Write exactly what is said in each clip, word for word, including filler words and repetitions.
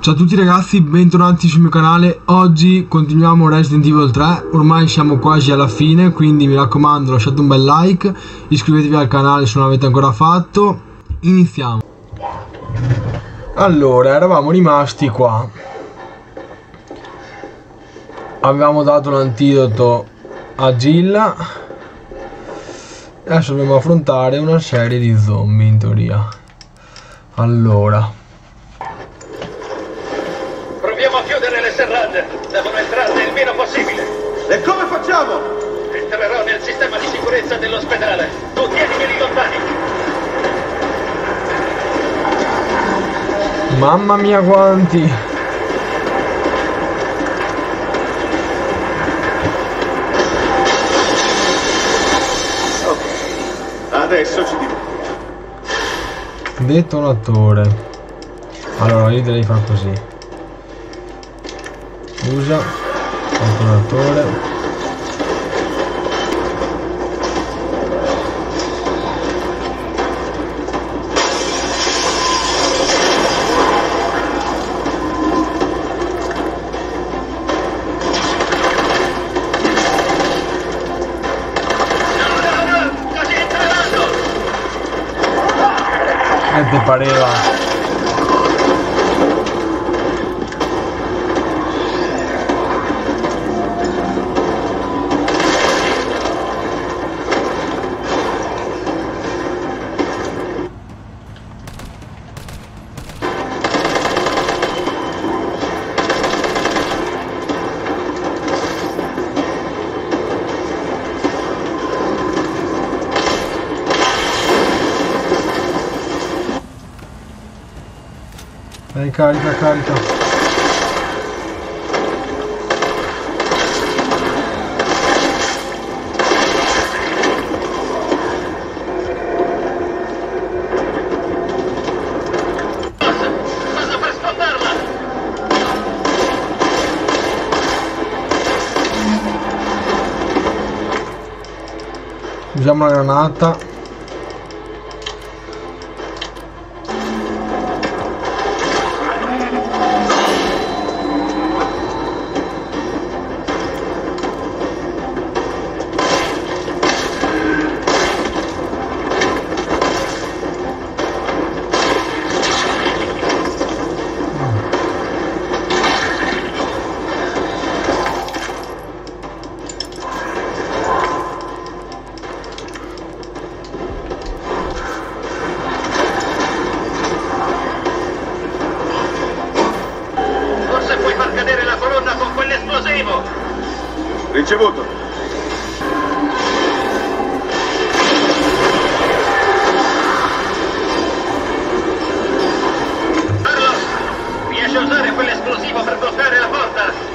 Ciao a tutti ragazzi, bentornati sul mio canale. Oggi continuiamo Resident Evil tre, ormai siamo quasi alla fine, quindi mi raccomando lasciate un bel like, iscrivetevi al canale se non l'avete ancora fatto. Iniziamo. Allora, eravamo rimasti qua. Avevamo dato l'antidoto a Jill. Adesso dobbiamo affrontare una serie di zombie in teoria. Allora, proviamo a chiudere le serrande. Devono entrarne il meno possibile. E come facciamo? Entrerò nel sistema di sicurezza dell'ospedale. Tu tienimeli lontani. mamma mia quanti. Ok, adesso ci divertiamo. Detonatore. Allora io direi far così. Usa detonatore. E te pareva? Dai, carica, carica. Vado per sfondarla. Usiamo la granata. Ricevuto. Carlos, riesci a usare quell'esplosivo per bloccare la porta?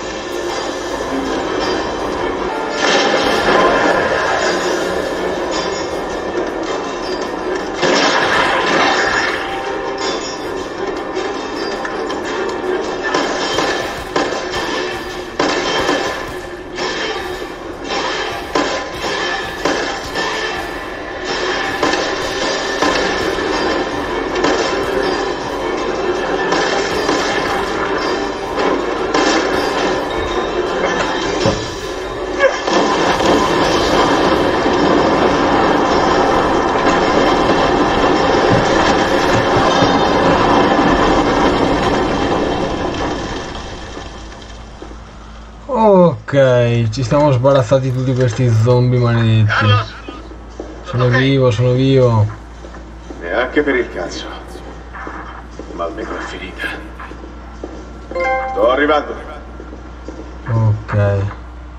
Ok, ci siamo sbarazzati tutti questi zombie maledetti. Carlos, Sono ok. vivo, sono vivo. Neanche per il cazzo. Ma almeno è finita. Sto arrivando. Ok.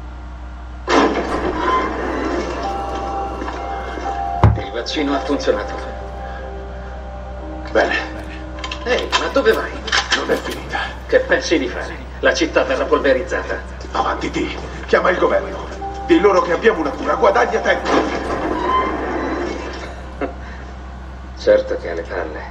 Il vaccino ha funzionato. Bene, Ehi, ma dove vai? non è finita. Che pensi di fare? La città verrà polverizzata. Avanti, T. Chiama il governo. Di loro che abbiamo una cura. Guadagna tempo. Certo che ha le palle.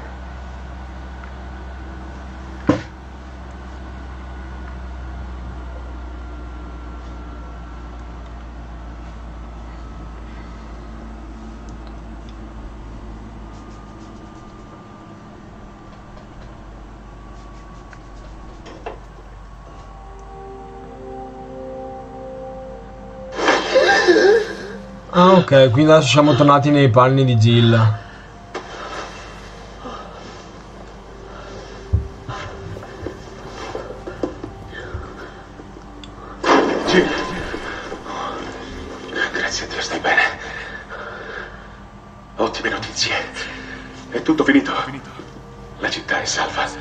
Ah, ok, quindi adesso siamo tornati nei panni di Jill. Jill. Grazie a Dio, stai bene. Ottime notizie. È tutto finito. La città è salva.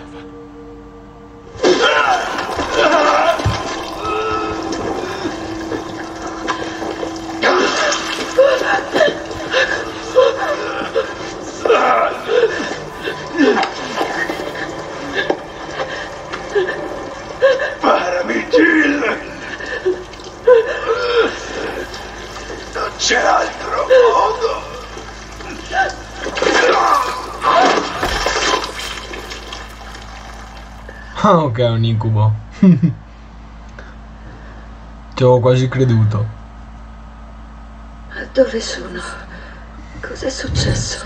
Parami, Jill! Non c'è altro modo! Ah, ok, è un incubo. Ci avevo quasi creduto. Dove sono? Cos'è successo?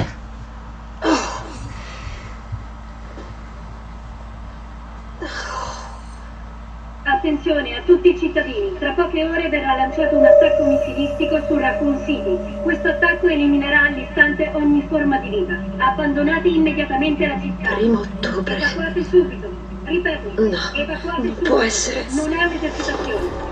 Attenzione a tutti i cittadini, tra poche ore verrà lanciato un attacco missilistico su Raccoon City. Questo attacco eliminerà all'istante ogni forma di vita. Abbandonate immediatamente la città. Primo ottobre. Evacuate subito. Ripeto, No, evacuate non subito. può essere. Non è un'esercitazione.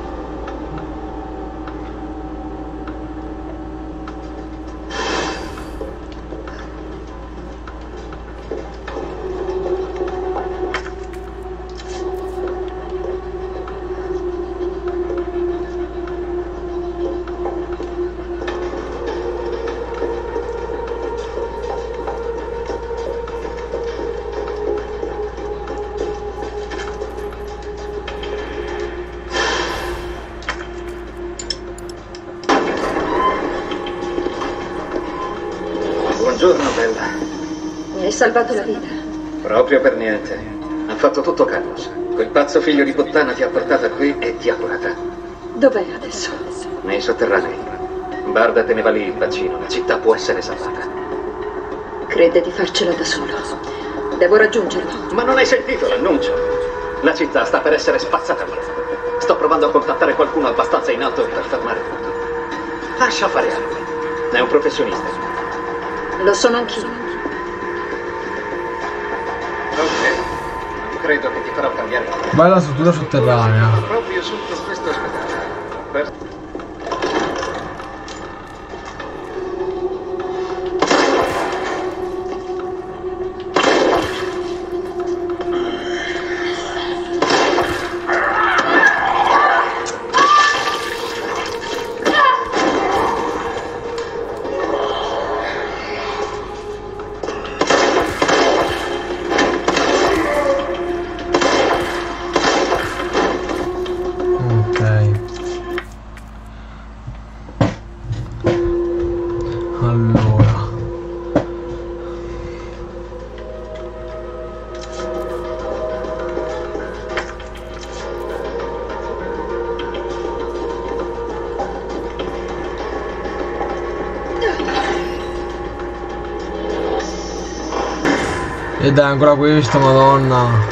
Buongiorno, bella. Mi hai salvato la vita. Proprio per niente. Ha fatto tutto Carlos. Quel pazzo figlio di puttana ti ha portata qui e ti ha curata. Dov'è adesso? Nei sotterranei. Barda teneva lì il bacino. La città può essere salvata. Crede di farcela da solo. Devo raggiungerlo. Ma non hai sentito l'annuncio? La città sta per essere spazzata via. Sto provando a contattare qualcuno abbastanza in alto per fermare tutto. Lascia fare a lui. È un professionista. Lo sono anch'io. Ok. Credo che ti farò cambiare idea. Vai alla struttura sotterranea. Proprio sotto questo ospedale. Per... Allora, e dai, ancora questo, madonna.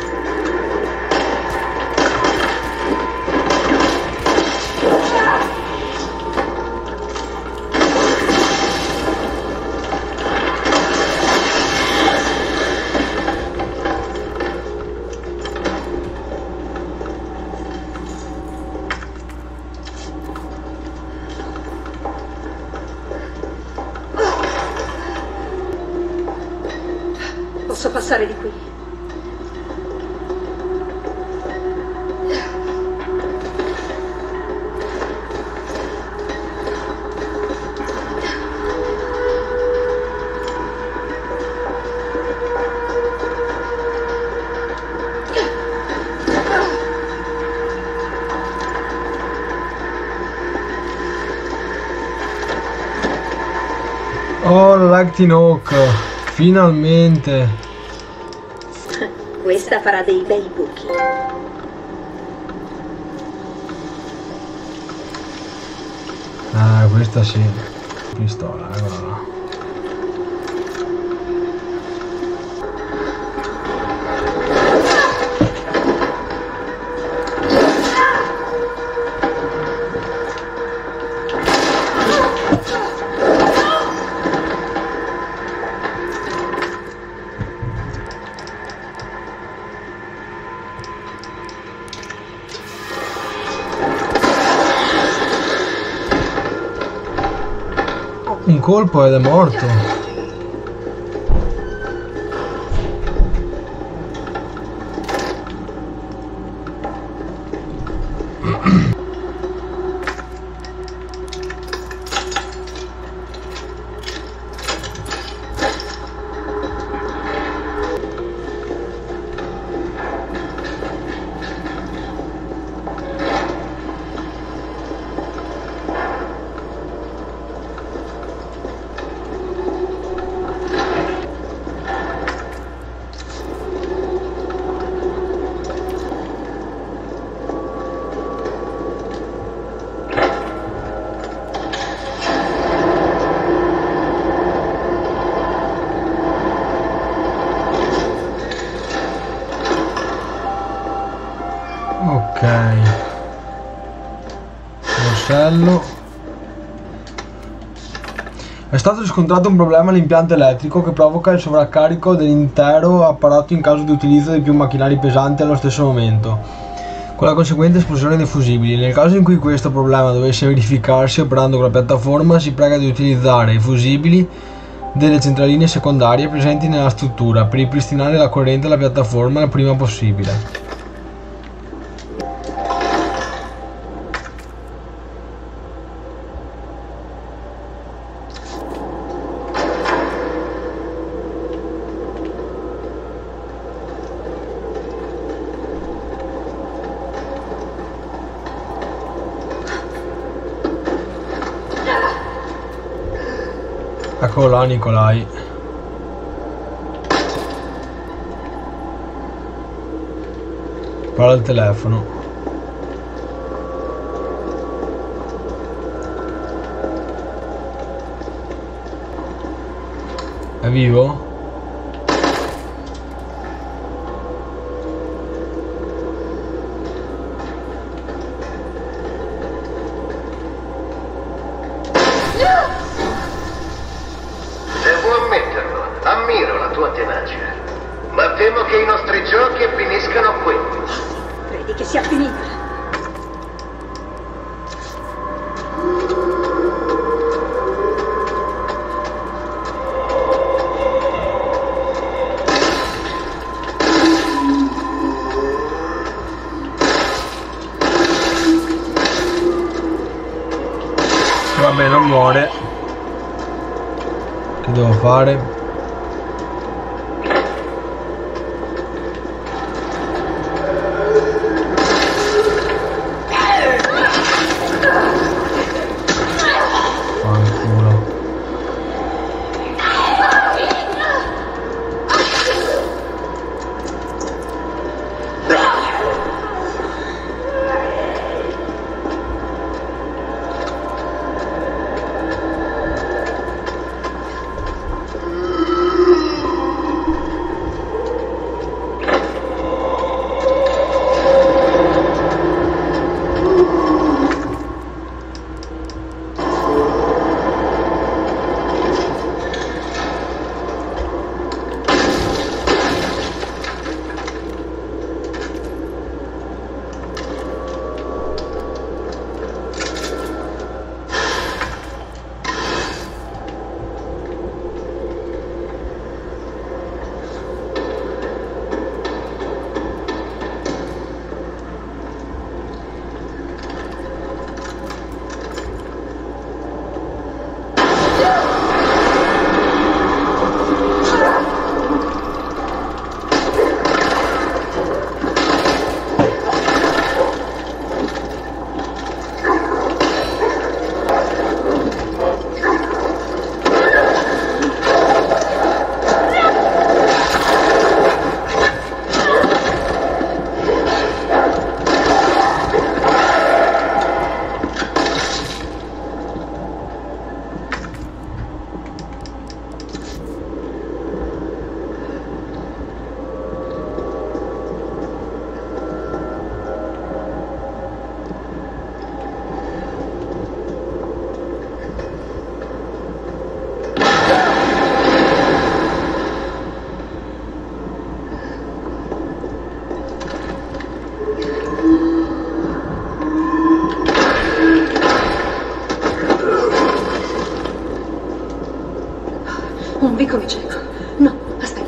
Posso passare di qui? Oh, la Lightning Hawk, finalmente. Questa farà dei bei buchi. Ah, questa sì. Pistola, eccola là. colpo ed è morto. Ok, Marcello. È stato riscontrato un problema all'impianto elettrico che provoca il sovraccarico dell'intero apparato in caso di utilizzo di più macchinari pesanti allo stesso momento, con la conseguente esplosione dei fusibili. Nel caso in cui questo problema dovesse verificarsi operando con la piattaforma, si prega di utilizzare i fusibili delle centraline secondarie presenti nella struttura per ripristinare la corrente alla piattaforma il prima possibile. Eccolo là Nicolai. Parla al telefono. È vivo? Ammiro la tua tenacia, ma temo che i nostri giochi finiscano qui. Credi che sia finita? Vabbè, non muore. Che devo fare? come cieco. No, aspetta.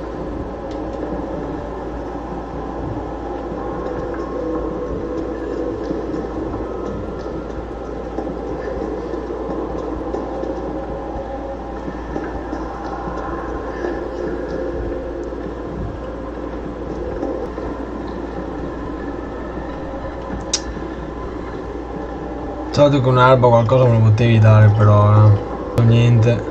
Pensavo che un'alba qualcosa me lo potevi dare, però eh. niente.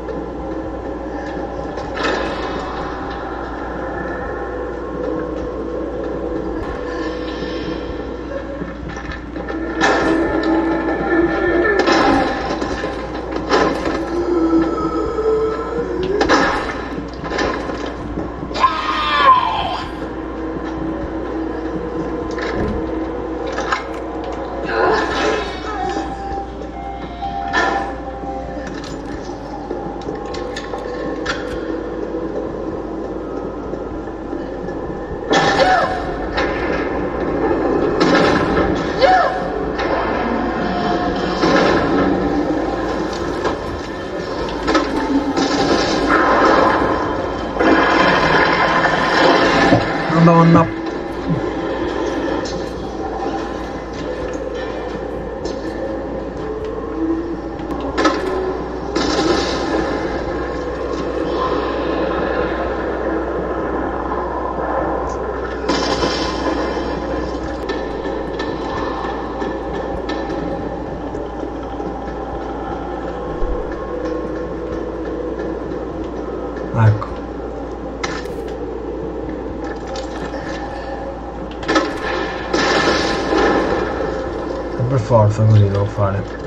Madonna. Ecco. Per forza così devo fare.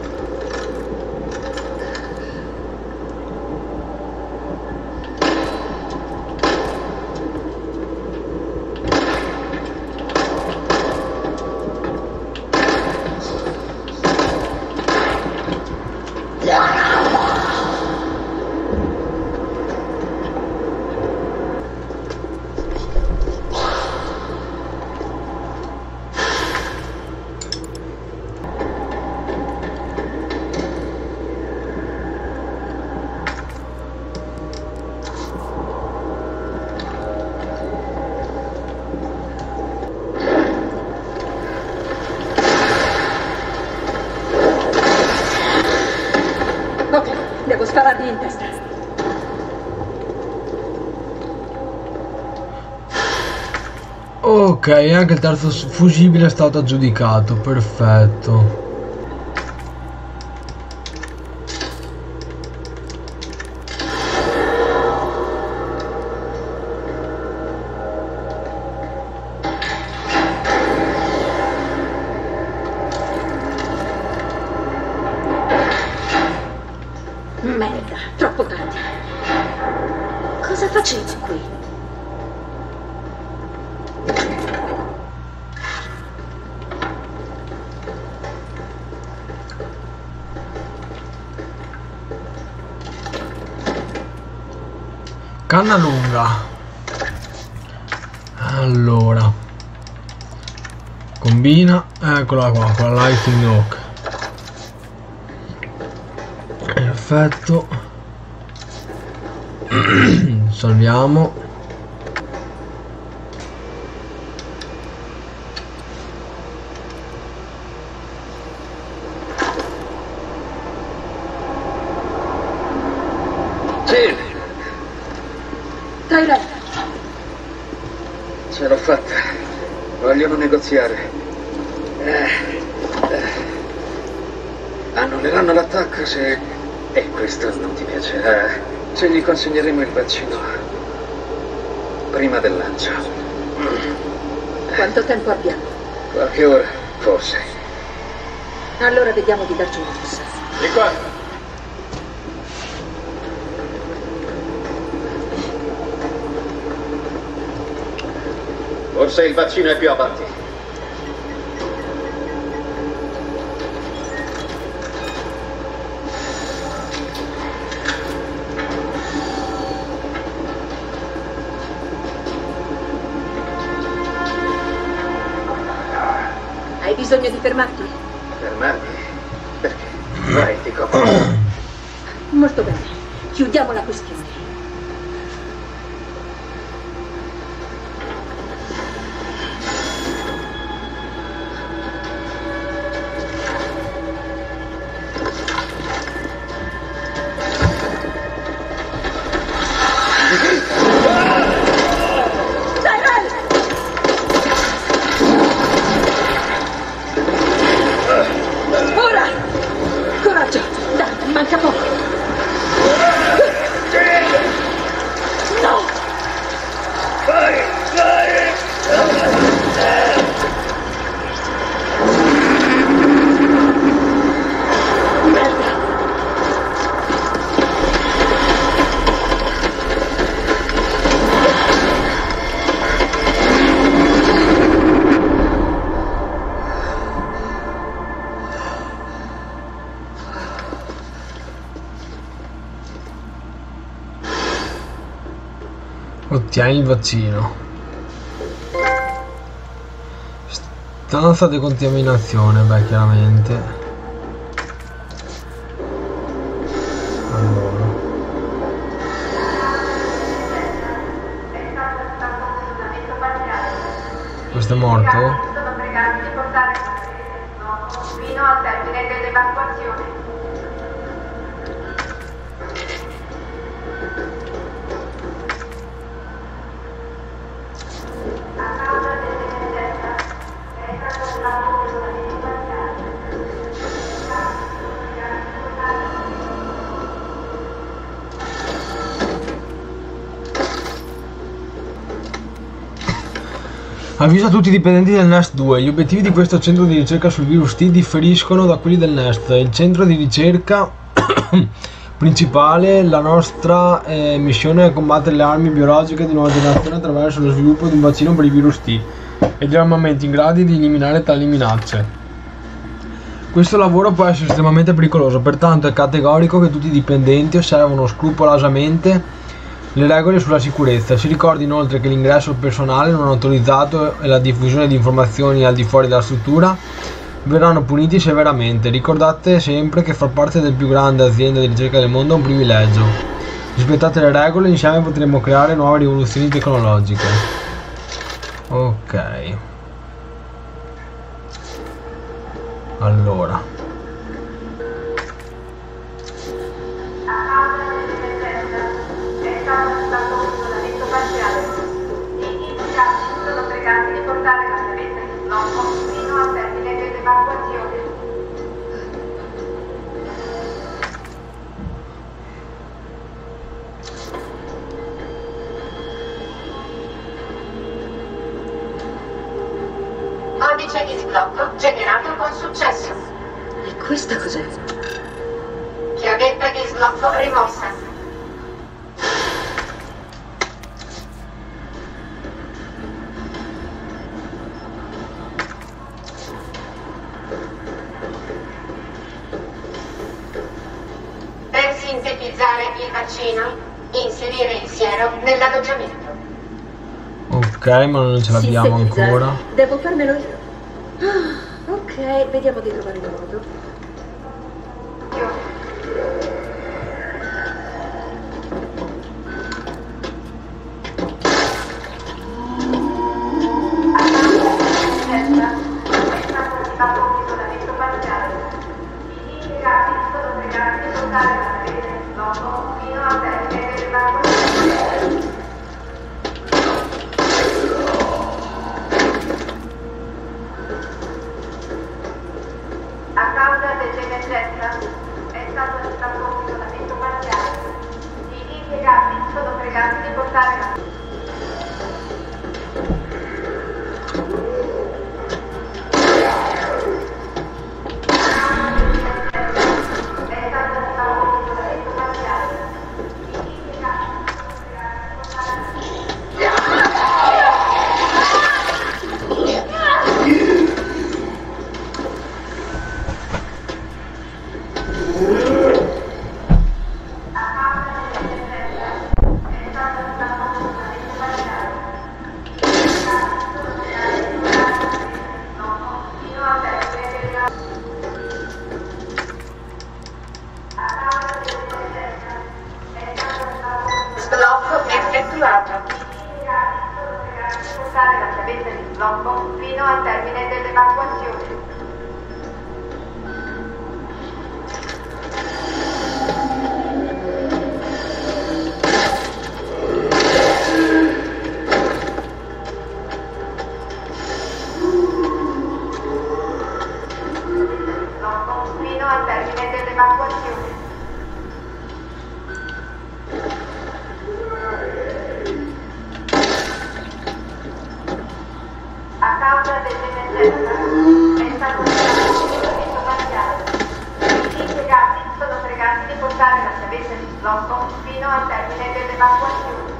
Devo sparargli in testa. Ok, anche il terzo fusibile è stato aggiudicato, perfetto. Merda, troppo tardi. Cosa facevo qui? Canna lunga. Allora. Combina. Eccola qua, con la Lightning Hawk. Perfetto. Salviamo. Jill! Tyler! Ce l'ho fatta. Vogliono negoziare. Eh, eh. Annulleranno l'attacco se... E questo non ti piacerà. Se gli consegneremo il vaccino prima del lancio. Quanto tempo abbiamo? Qualche ora, forse. Allora vediamo di darci una mossa. Di qua. Forse il vaccino è più avanti. Hai bisogno di fermarti? Fermarmi? Perché? Vai, ti copro. Molto bene. Chiudiamo la questione. Ottieni il vaccino. Stanza decontaminazione, beh, chiaramente. Allora. Questo è morto? Sono pregati di portare fino al termine dell'evacuazione. Avvisa tutti i dipendenti del Nest due. Gli obiettivi di questo centro di ricerca sul virus T differiscono da quelli del Nest. Il centro di ricerca principale, la nostra eh, missione è combattere le armi biologiche di nuova generazione attraverso lo sviluppo di un vaccino per il virus T e di armamenti in grado di eliminare tali minacce. Questo lavoro può essere estremamente pericoloso, pertanto è categorico che tutti i dipendenti osservano scrupolosamente le regole sulla sicurezza. Si ricordi inoltre che l'ingresso personale non autorizzato e la diffusione di informazioni al di fuori della struttura verranno puniti severamente. Ricordate sempre che far parte del più grande azienda di ricerca del mondo è un privilegio. Rispettate le regole e insieme potremo creare nuove rivoluzioni tecnologiche. Ok. Allora. Codice di sblocco generato con successo. E questa cos'è? Chiavetta di sblocco rimossa. Per sintetizzare il vaccino, inserire il siero nell'alloggiamento. Ok, ma non ce l'abbiamo ancora. Devo farmelo io. Ah, ok, vediamo di trovare il modo. Fino al termine dell'evacuazione. Fino al termine dell'evacuazione. A causa dell'emergenza è stato servizio parziale. Gli impiegati sono pregati di portare la chiavetta di sblocco fino al termine dell'evacuazione.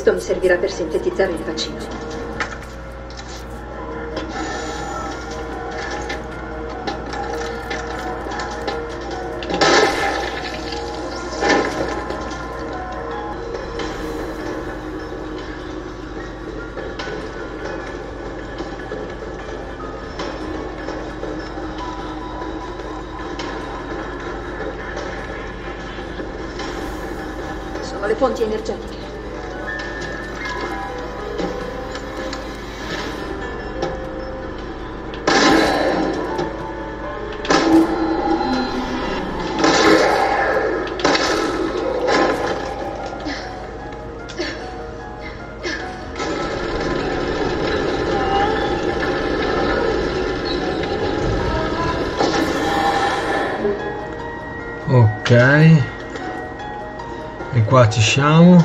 Questo mi servirà per sintetizzare il vaccino. Sono le fonti energetiche. Ok, e qua ci siamo.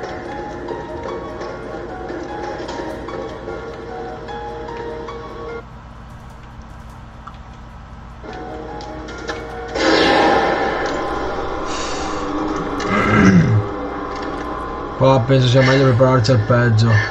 Qua penso sia meglio prepararci al peggio.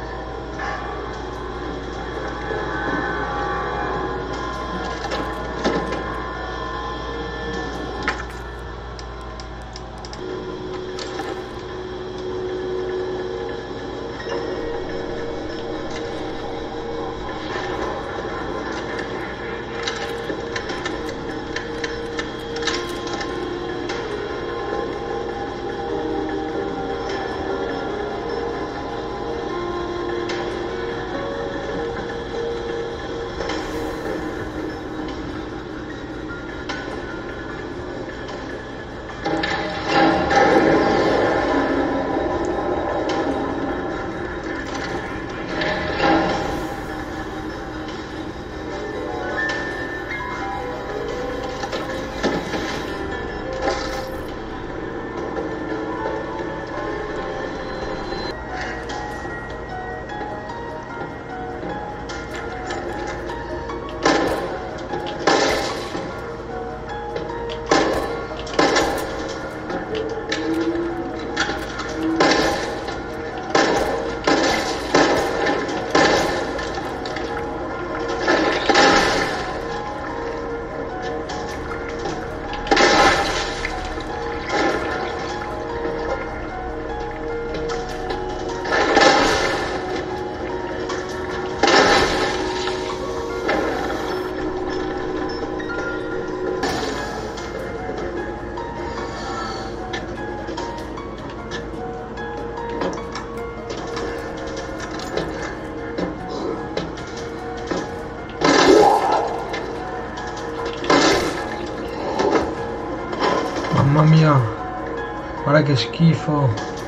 Mamma mia, guarda che schifo.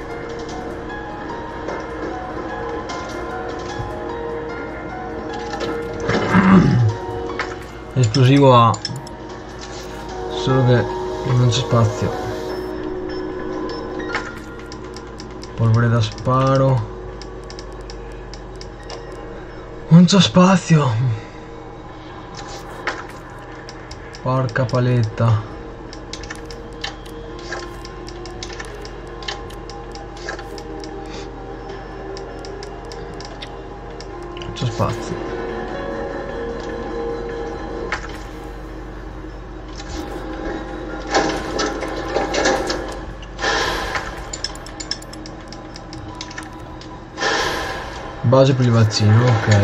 L'esplosivo ha, solo che non c'è spazio. Polvere da sparo. Non c'è spazio. Porca paletta. C'è spazio. Base per il vaccino, ok.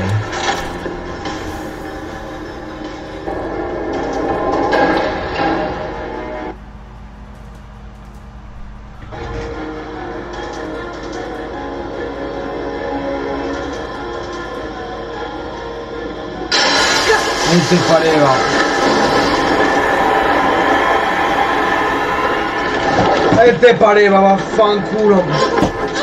Non ti pareva. E te pareva, vaffanculo.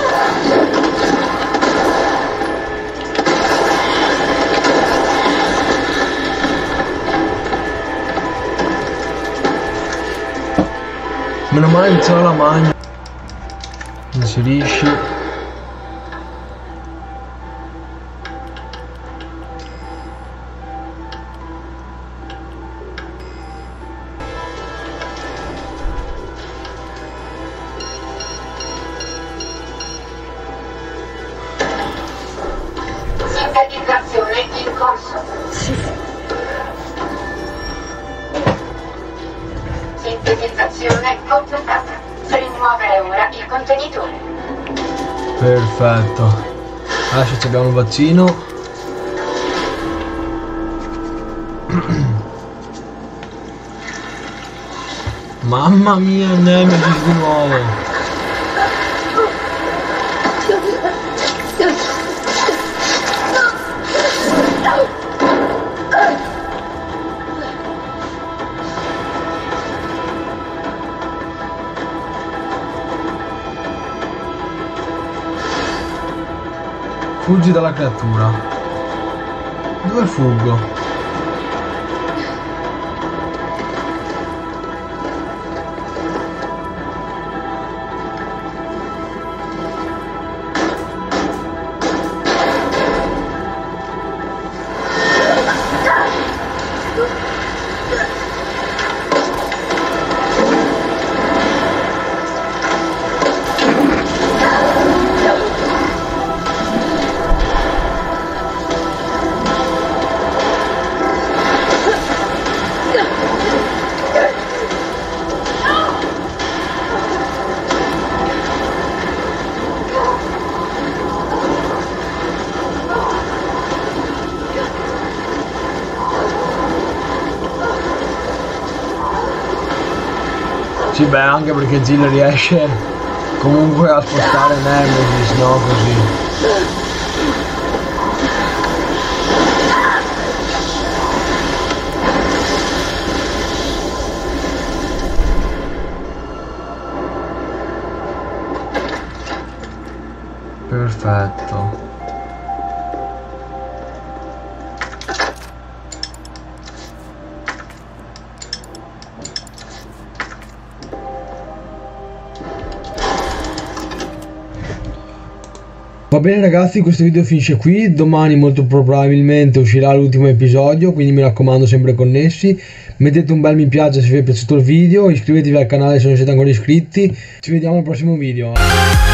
Meno male che c'era la magna. Inserisci. Perfetto. Adesso abbiamo il vaccino. Mamma mia, Nemesis di nuovo. Fuggi dalla creatura. Dove fuggo? Sì, beh, anche perché Jill riesce comunque a spostare Nemesis, no? Così. Perfetto. Va bene ragazzi, questo video finisce qui, domani molto probabilmente uscirà l'ultimo episodio, quindi mi raccomando sempre connessi, mettete un bel mi piace se vi è piaciuto il video, iscrivetevi al canale se non siete ancora iscritti, ci vediamo al prossimo video.